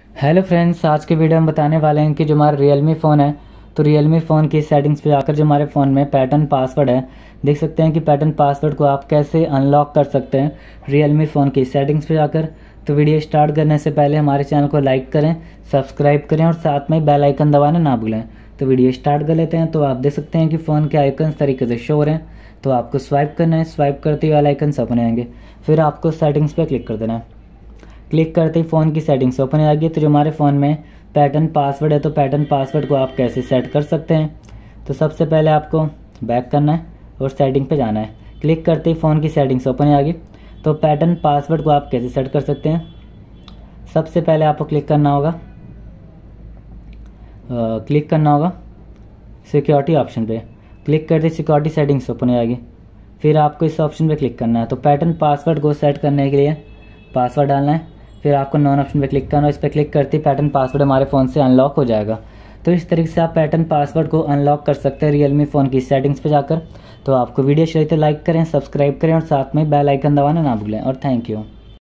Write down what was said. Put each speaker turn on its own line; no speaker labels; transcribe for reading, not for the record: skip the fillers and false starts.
Hello friends, आज के video में बताने वाले हैं कि जो हमारा रियलमी फ़ोन है तो रियलमी फ़ोन की सेटिंग्स पे जाकर जो हमारे फ़ोन में पैटर्न पासवर्ड है, देख सकते हैं कि पैटर्न पासवर्ड को आप कैसे अनलॉक कर सकते हैं रियलमी फ़ोन की सेटिंग्स पे जाकर। तो वीडियो स्टार्ट करने से पहले हमारे चैनल को लाइक करें, सब्सक्राइब करें और साथ में बेल आइकन दबाना ना भूलें। तो वीडियो स्टार्ट कर लेते हैं। तो आप देख सकते हैं कि फ़ोन के आइकन तरीके से शो हो रहे हैं। तो आपको स्वाइप करना है, स्वाइप करते ही वाले आइकन ओपन आएंगे, फिर आपको सेटिंग्स पर क्लिक कर देना है। क्लिक करते ही फ़ोन की सेटिंग्स ओपन आ गई। तो जो हमारे फ़ोन में पैटर्न पासवर्ड है तो पैटर्न पासवर्ड को आप कैसे सेट कर सकते हैं। तो सबसे पहले आपको बैक करना है और सेटिंग पे जाना है। क्लिक करते ही फ़ोन की सेटिंग्स ओपन आ गई। तो पैटर्न पासवर्ड को आप कैसे सेट कर सकते हैं, सबसे पहले आपको क्लिक करना होगा सिक्योरिटी ऑप्शन पे। क्लिक करते ही सिक्योरिटी सेटिंग्स ओपन आ गई। फिर आपको इस ऑप्शन पे क्लिक करना है। तो पैटर्न पासवर्ड को सेट करने के लिए पासवर्ड डालना है। फिर आपको नॉन ऑप्शन पे क्लिक करना है। इस पर क्लिक करते ही पैटर्न पासवर्ड हमारे फ़ोन से अनलॉक हो जाएगा। तो इस तरीके से आप पैटर्न पासवर्ड को अनलॉक कर सकते हैं रियलमी फ़ोन की सेटिंग्स पे जाकर। तो आपको वीडियो चाहिए तो लाइक करें, सब्सक्राइब करें और साथ में बेल आइकन दबाना ना भूलें। और थैंक यू।